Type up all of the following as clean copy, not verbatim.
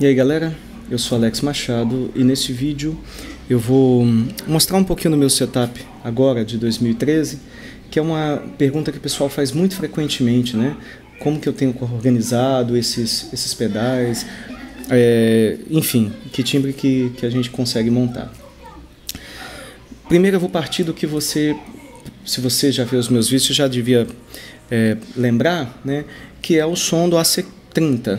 E aí galera, eu sou Alex Machado e nesse vídeo eu vou mostrar um pouquinho do meu setup agora de 2013, que é uma pergunta que o pessoal faz muito frequentemente, né? Como que eu tenho organizado esses pedais, enfim, que timbre que a gente consegue montar. Primeiro eu vou partir do que se você já viu os meus vídeos, você já devia lembrar, né? Que é o som do AC30.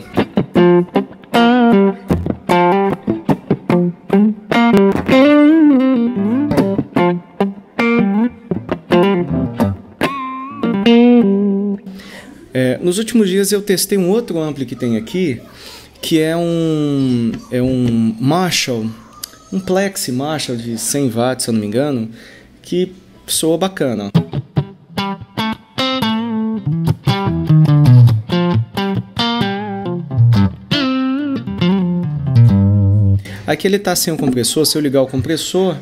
Nos últimos dias eu testei um outro ampli que tem aqui, que é um Marshall, um Plexi Marshall de 100 watts, se eu não me engano, que soa bacana. Aqui ele está sem o compressor. Se eu ligar o compressor,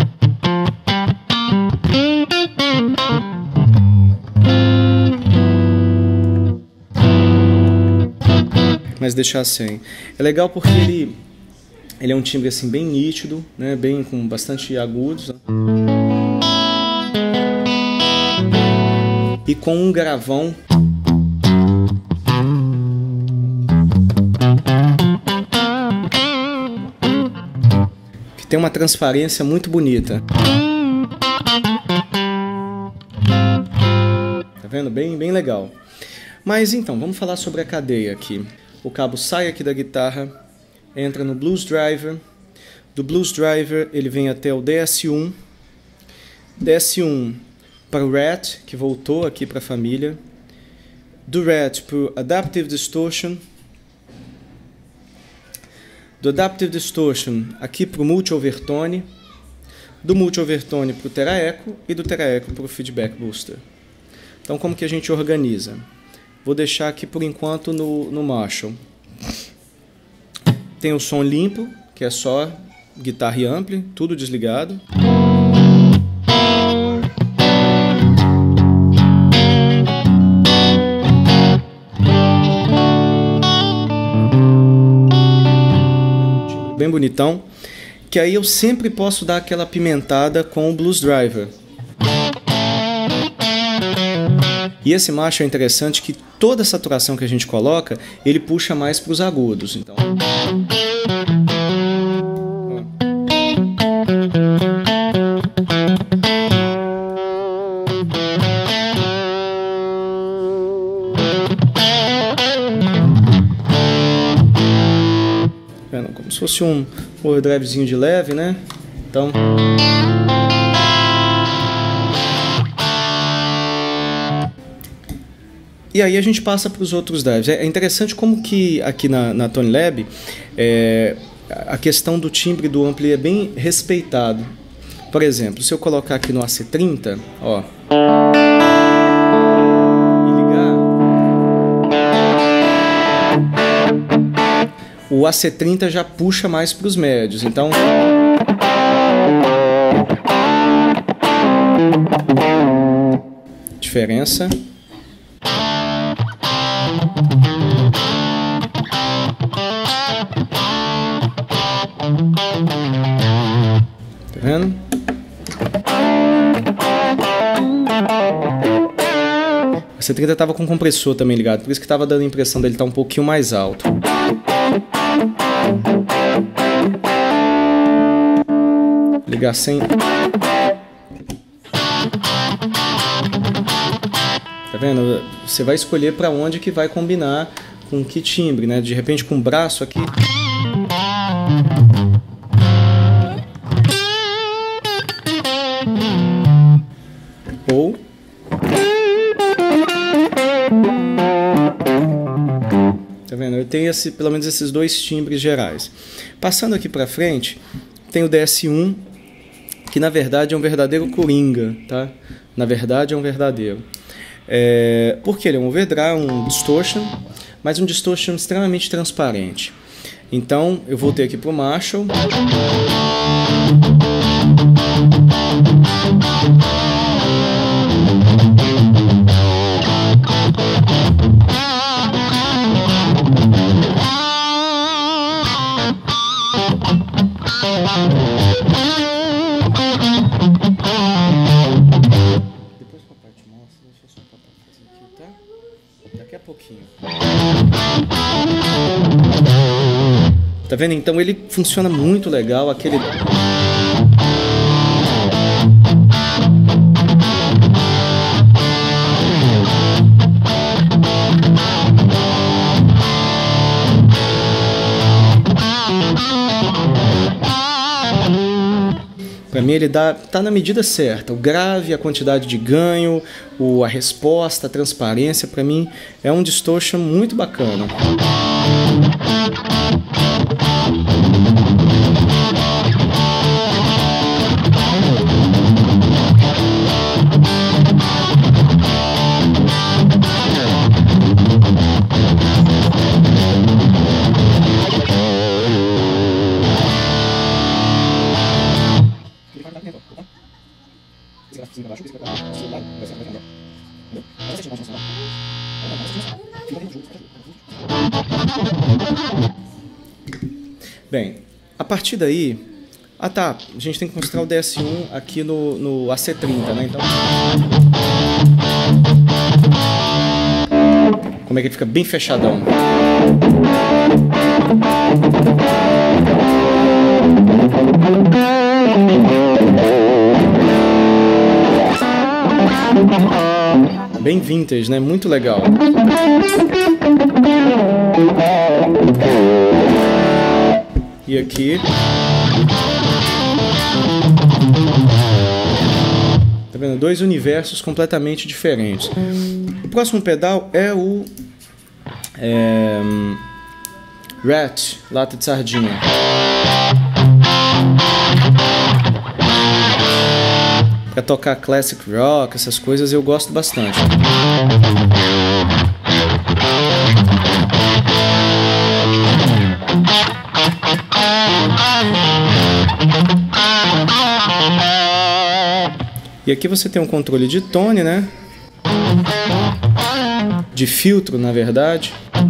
mas deixar sem. É legal porque ele é um timbre assim bem nítido, né? Bem com bastante agudos, né? E com um gravão que tem uma transparência muito bonita. Tá vendo? Bem legal. Mas então, vamos falar sobre a cadeia aqui. O cabo sai aqui da guitarra, entra no Blues Driver. Do Blues Driver ele vem até o DS1. DS1 para o RAT, que voltou aqui para a família. Do RAT para o Adaptive Distortion. Do Adaptive Distortion aqui para o Multi-Overtone. Do Multi-Overtone para o Teraecho e do Teraecho para o Feedback Booster. Então como que a gente organiza? Vou deixar aqui por enquanto no Marshall. Tem o som limpo, que é só guitarra e ampli, tudo desligado. Bem bonitão. Que aí eu sempre posso dar aquela pimentada com o Blues Driver. E esse Marshall é interessante que toda a saturação que a gente coloca, ele puxa mais para os agudos. Então, como se fosse um overdrivezinho de leve, né? Então, e aí a gente passa para os outros drives. É interessante como que aqui na Tone Lab a questão do timbre do ampli é bem respeitado. Por exemplo, se eu colocar aqui no AC30, ó, e ligar, o AC30 já puxa mais para os médios. Então, diferença. Tá vendo? A C30 estava com o compressor também ligado, por isso que estava dando a impressão dele estar um pouquinho mais alto. Ligar sem. Tá vendo? Você vai escolher para onde que vai combinar com que timbre, né? De repente com o braço aqui. Ou tá vendo? Eu tenho pelo menos esses dois timbres gerais. Passando aqui para frente, tem o DS1, que na verdade é um verdadeiro coringa, tá? Na verdade é um verdadeiro. Porque ele é um overdrive, um distortion, mas um distortion extremamente transparente. Então eu voltei aqui para o Marshall. Nossa, deixa eu só botar fazer aqui, tá? Daqui a pouquinho. Tá vendo? Então ele funciona muito legal, aquele... Para mim ele tá na medida certa. O grave, a quantidade de ganho, a resposta, a transparência, para mim é um distortion muito bacana. Bem, a partir daí... Ah tá, a gente tem que mostrar o DS1 aqui no AC30, né? Então... Como é que ele fica bem fechadão. Bem vintage, né? Muito legal. E aqui... Tá vendo? Dois universos completamente diferentes. O próximo pedal é o... Rat, lata de sardinha. Pra tocar classic rock, essas coisas eu gosto bastante. E aqui você tem um controle de tone, né? De filtro, na verdade.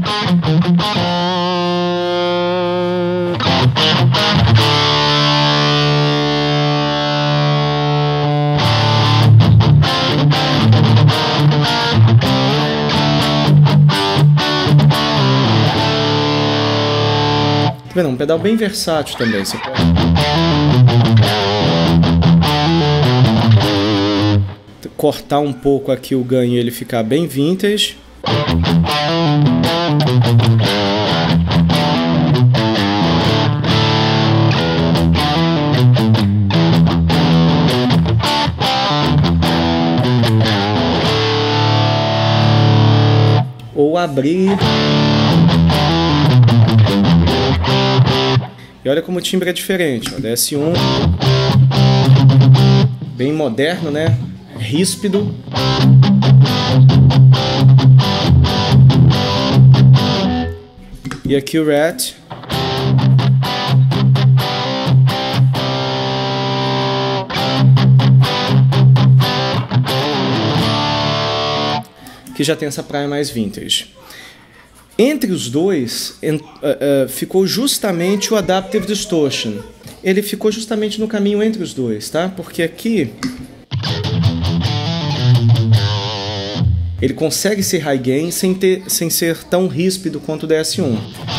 Tá vendo? Um pedal bem versátil também. Você pode... cortar um pouco aqui o ganho e ele ficar bem vintage. Ou abrir. E olha como o timbre é diferente. O DS1 bem moderno, né? Ríspido. E aqui o Rat. Que já tem essa praia mais vintage. Entre os dois ficou justamente o Adaptive Distortion. Ele ficou justamente no caminho entre os dois, tá? Porque aqui ele consegue ser high gain sem ser tão ríspido quanto o DS1.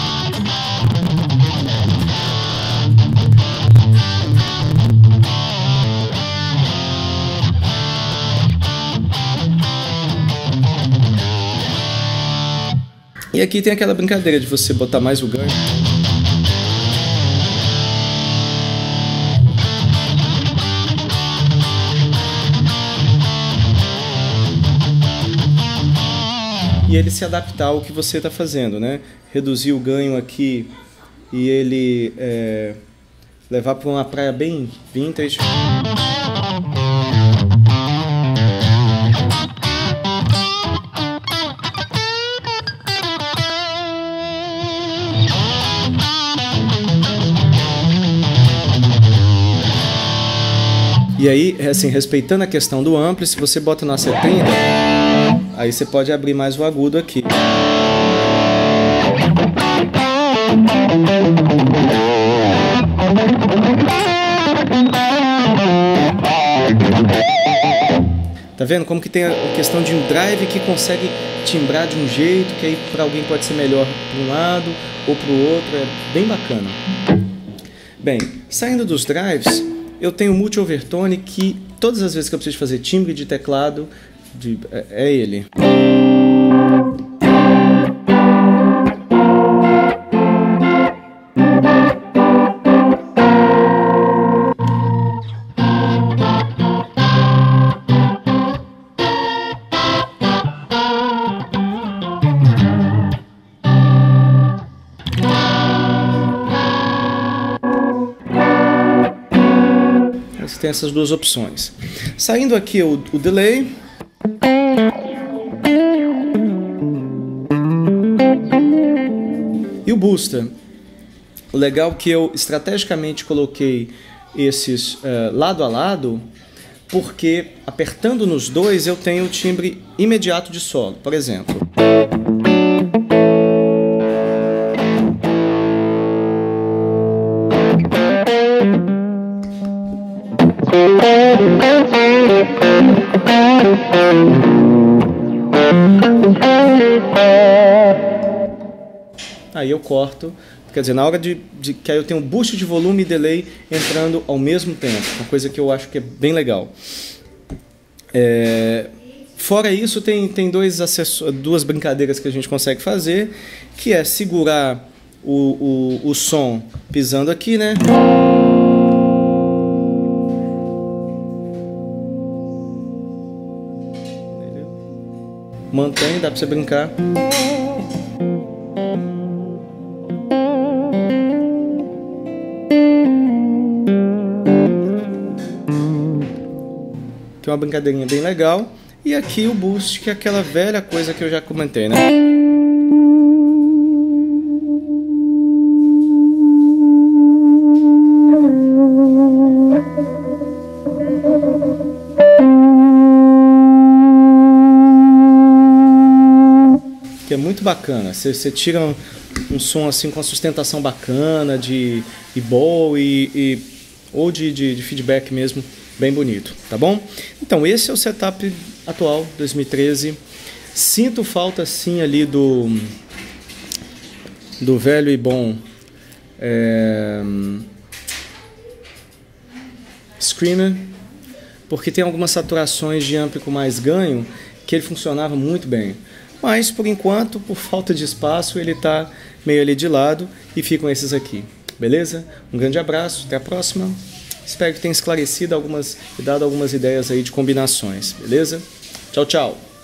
E aqui tem aquela brincadeira de você botar mais o ganho. E ele se adaptar ao que você está fazendo, né? Reduzir o ganho aqui e ele levar para uma praia bem vintage. E aí, assim, respeitando a questão do ampli, se você bota na 70, aí você pode abrir mais o agudo aqui. Tá vendo como que tem a questão de um drive que consegue timbrar de um jeito, que aí para alguém pode ser melhor para um lado ou para o outro, é bem bacana. Bem, saindo dos drives, eu tenho o multi-overtone que todas as vezes que eu preciso fazer timbre de teclado, é ele. Você tem essas duas opções. Saindo aqui o delay. E o booster. O legal é que eu estrategicamente coloquei esses lado a lado, porque apertando nos dois eu tenho o timbre imediato de solo. Por exemplo. Aí eu corto, quer dizer, na hora que aí eu tenho um boost de volume e delay entrando ao mesmo tempo, uma coisa que eu acho que é bem legal. Fora isso, tem duas brincadeiras que a gente consegue fazer, que é segurar o som pisando aqui, né? Mantém, dá pra você brincar. Que é uma brincadeirinha bem legal. E aqui o boost, que é aquela velha coisa que eu já comentei, né? Que é muito bacana. Você tira um som assim com uma sustentação bacana de bowl ou de feedback mesmo, bem bonito, tá bom? Então esse é o setup atual, 2013. Sinto falta sim ali do velho e bom Screamer, porque tem algumas saturações de ampli com mais ganho que ele funcionava muito bem. Mas, por enquanto, por falta de espaço, ele está meio ali de lado e ficam esses aqui. Beleza? Um grande abraço, até a próxima. Espero que tenha esclarecido e dado algumas ideias aí de combinações. Beleza? Tchau, tchau!